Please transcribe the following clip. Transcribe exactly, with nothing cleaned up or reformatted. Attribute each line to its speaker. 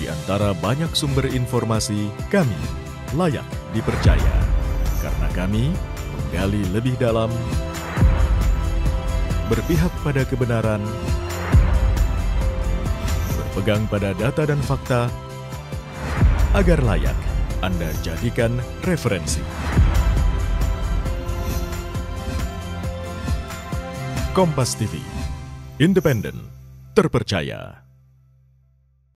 Speaker 1: Di antara banyak sumber informasi, kami layak dipercaya. Karena kami menggali lebih dalam, berpihak pada kebenaran, berpegang pada data dan fakta, agar layak Anda jadikan referensi. Kompas T V, independen, terpercaya.